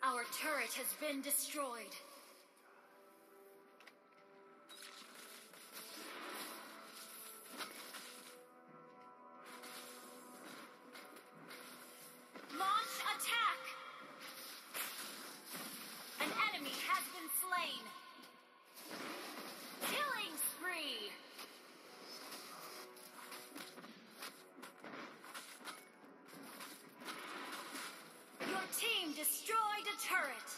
Our turret has been destroyed. Launch attack! An enemy has been slain. Killing spree! Your team destroyed a turret.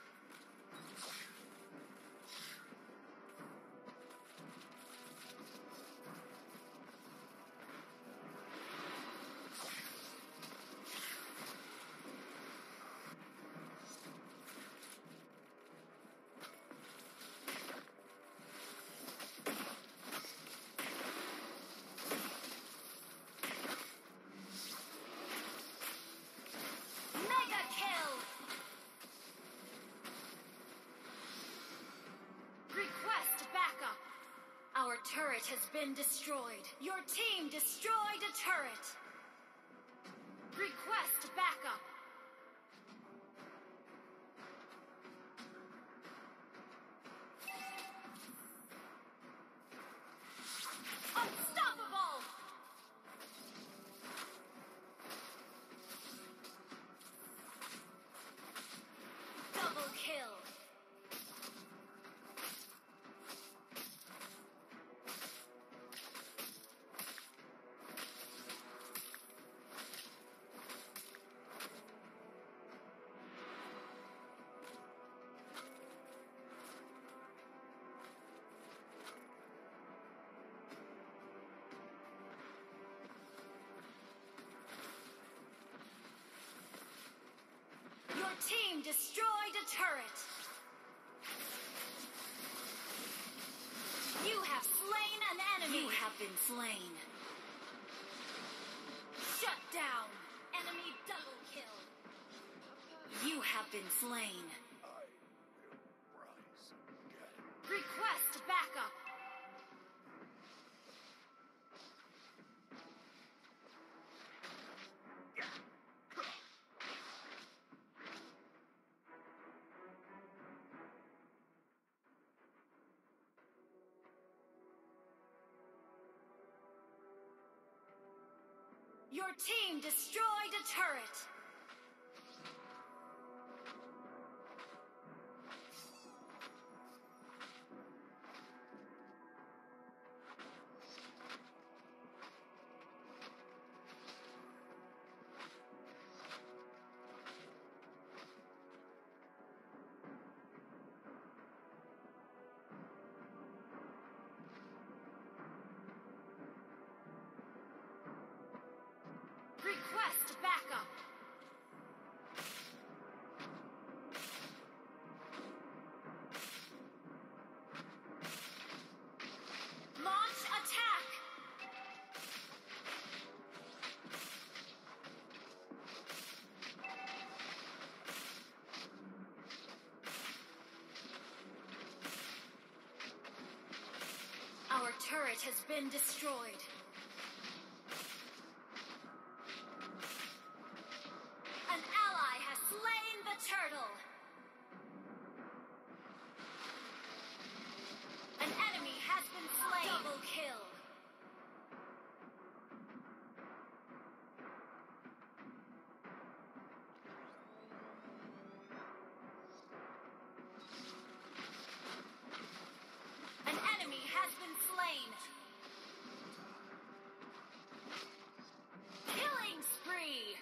Request backup! Our turret has been destroyed. Your team destroyed a turret. Request backup! Unstoppable! Double kill! Your team destroyed a turret. You have slain an enemy. You have been slain. Shut down. Enemy double kill. You have been slain. I will rise again. Request backup. Your team destroyed a turret. Request backup! Launch attack! Our turret has been destroyed. Slain the turtle! An enemy has been slain! Double kill! An enemy has been slain! Killing spree!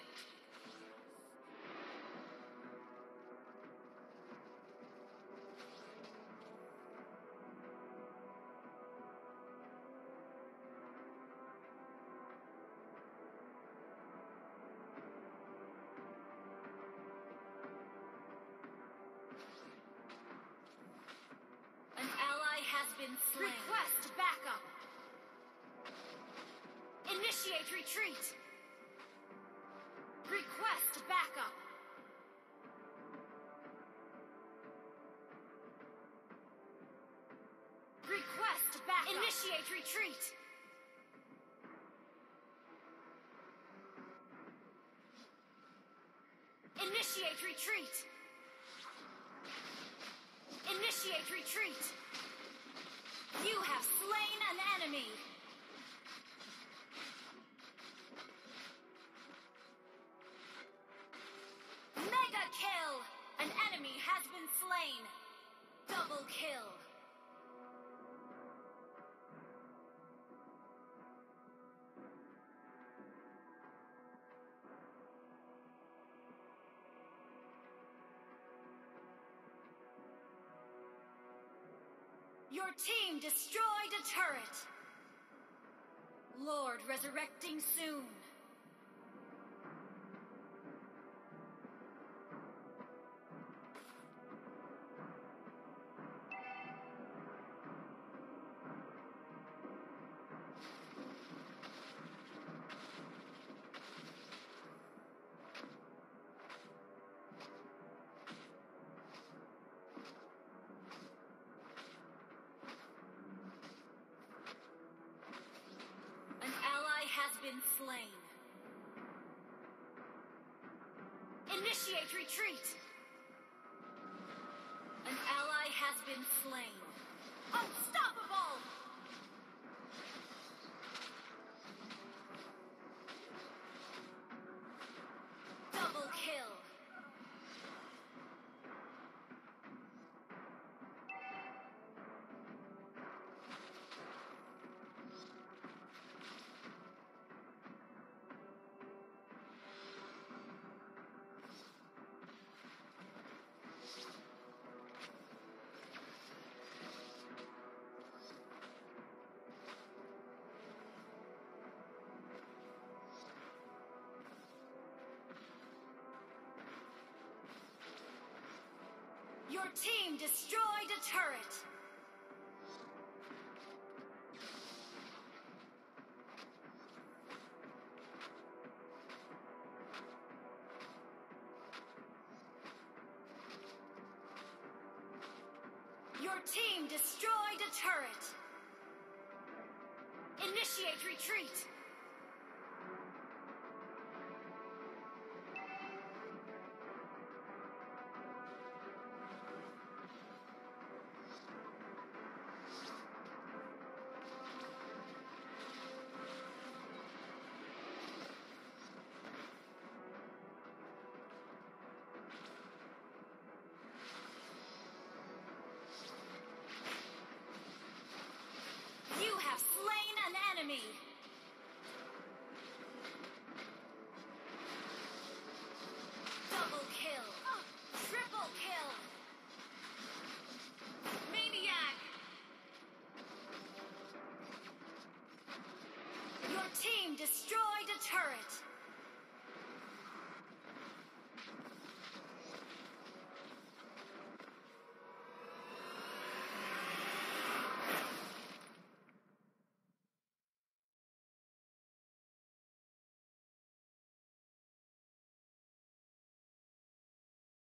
An ally has been slain. Request backup. Initiate retreat. Request backup. Request backup. Initiate retreat. Initiate retreat. Initiate retreat! You have slain an enemy! Mega kill! An enemy has been slain! Double kill! Your team destroyed a turret! Lord resurrecting soon! Has been slain. Initiate retreat! An ally has been slain. Unstoppable! Double kill! Your team destroyed a turret! Your team destroyed a turret! Initiate retreat! You have slain an enemy! Double kill! Triple kill! Maniac! Your team destroyed a turret!